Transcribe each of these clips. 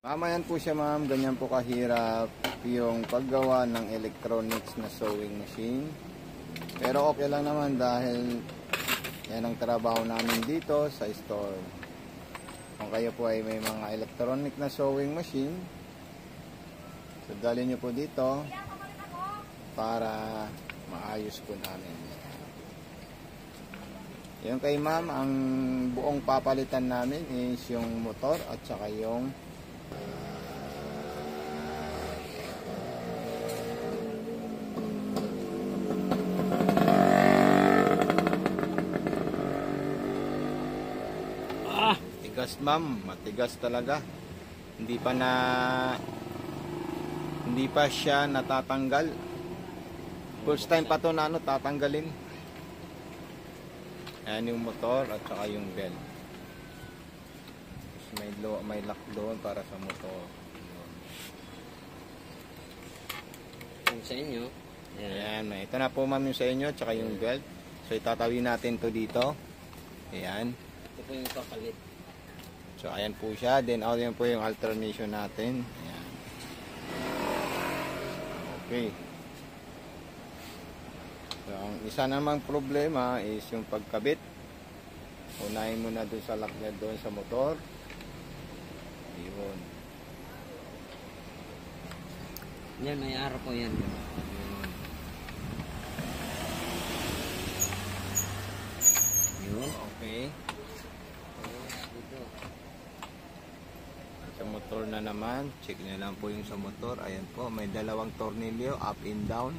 Yan po siya ma'am, ganyan po kahirap yung paggawa ng electronics na sewing machine. Pero okay lang naman dahil yan ang trabaho namin dito sa store. Kung kayo po ay may mga electronic na sewing machine, so dalhin nyo po dito para maayos po namin. Yung kay ma'am, ang buong papalitan namin is yung motor at saka yung matigas ma'am, matigas talaga. Hindi pa siya natatanggal. First time pa to na tatanggalin. Ayan yung motor at saka yung belt. May lock doon para sa motor. Yung sa inyo. Ayan, ito na po ma'am yung sa inyo at saka yung belt. So itatawin natin to dito. Ayan. Ito po yung kapalit. So ayan po siya. Then ayan po yung alternation natin. Ayan. Okay. So ang isa namang problema is yung pagkabit. Unahin mo na doon sa lock niya doon sa motor. Yun. Yan, may araw po yan. Yun. Okay. Sa motor na naman, check nyo lang po yung sa motor. Ayan po, may dalawang tornilyo, up and down.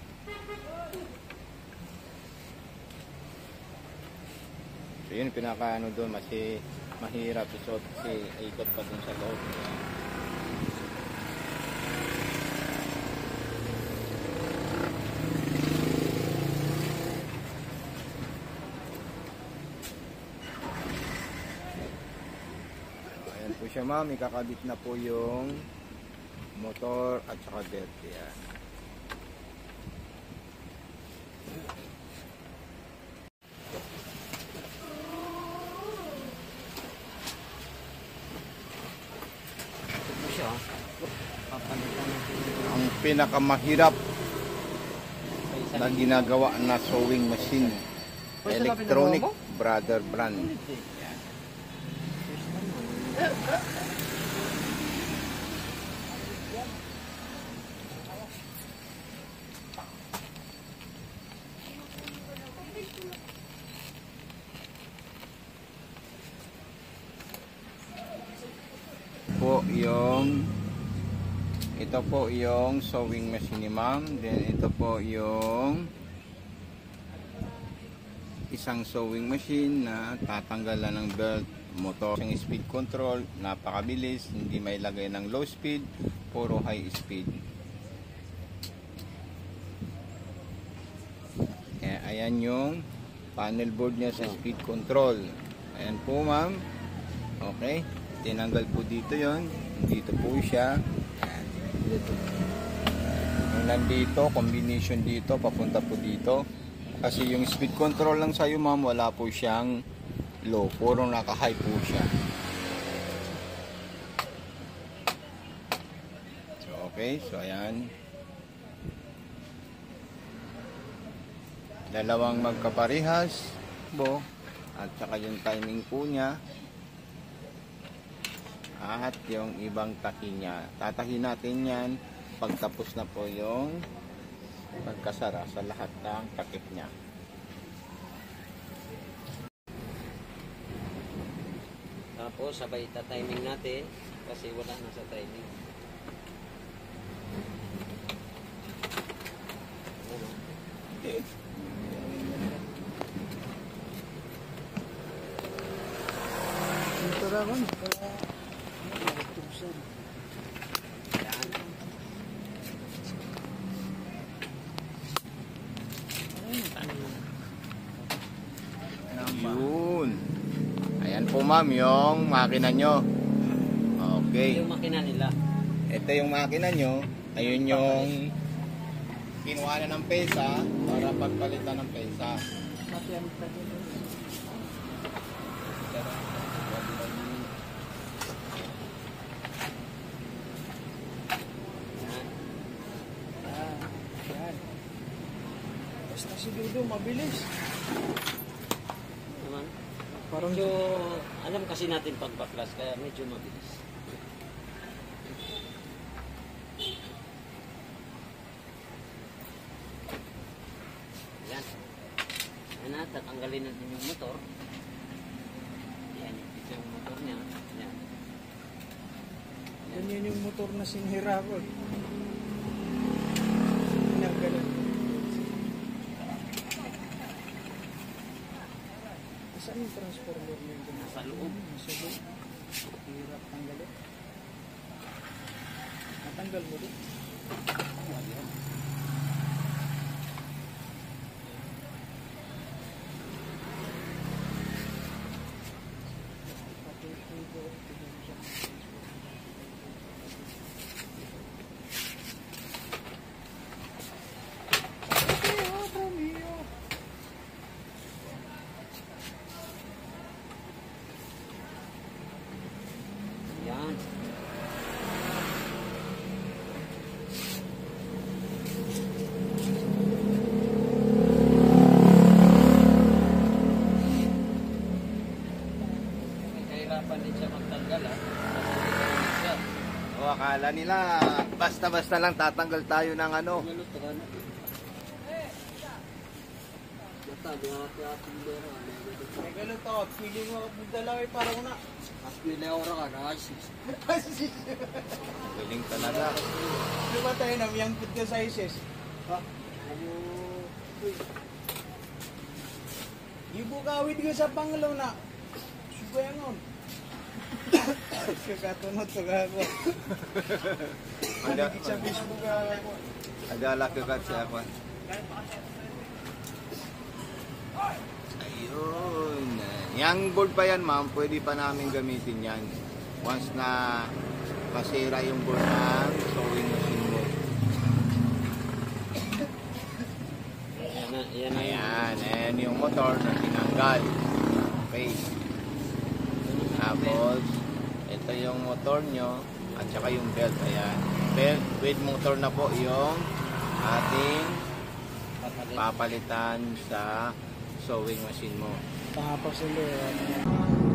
So yun, pinaka doon, kasi mahirap isot kasi ikot pa dun sa loob. Ayan po siya ma'am, ikakabit na po yung motor at saka belt. Yan. Ang pinakamahirap na ginagawa na sewing machine, electronic brother brand. Yan. Ito po yung sewing machine ni ma'am. Then ito po yung isang sewing machine na tatanggalan ng belt, motor. Yung speed control, napakabilis, hindi may lagay ng low speed, puro high speed. Kaya ayan yung panel board niya sa speed control. Ayan po ma'am. Okay, tinanggal po dito yon. Dito po siya. Yung nandito, combination dito, papunta po dito. Kasi yung speed control lang sa'yo ma'am, wala po siyang low. Puro naka-high po siya. So, okay. So, ayan. Dalawang magkaparehas bo. At saka yung timing po niya. At yung ibang taki niya. Tatahin natin yan pagtapos na po yung pagkasara sa lahat ng takip niya. Tapos sabay ita-timing natin kasi wala na sa timing. Ito naman. Yun. Ayan po ma'am yung makina nyo. Okay. Yung makina nila. Ito yung makina nyo. Ayun yung kinuha na ng pesa para pagpalitan ng pesa. Dudo, mabilis. Naman. Parang Medyo, alam kasi natin pagbaklas, kaya medyo mabilis. Yan. Yan na, tatanggalin natin yung motor. Yan, ito yung motor niya. Yan. ganyan yung motor na sinira ko. Pinagalan. Saan yung transformer niya? Nasa loob. Nasa loob. Hirap tanggalin. Natanggal mo din. Yan. Kahirapan din siya magtanggal ha. O akala nila basta-basta lang tatanggal tayo ng ano. May ganun to. Feeling mo dalawa parang una. Galing talaga. Ano ba tayo na yung good ka sizes? Ha? Ibukawid ko sa panglaw na. Subayangon. Kakatunod to ako. Ano sa Facebook ako. Agala kagat siya ako. Ayun. Yang board pa yan, ma'am, pwede pa namin gamitin yan. Once na masira yung board ng sewing machine mo. Yan na Ayan, ayan yung motor na tinanggal. Okay. Tapos, ito yung motor nyo at saka yung belt. Ayan. Belt with motor na po yung ating papalitan sa sewing machine mo. Tapos ulit.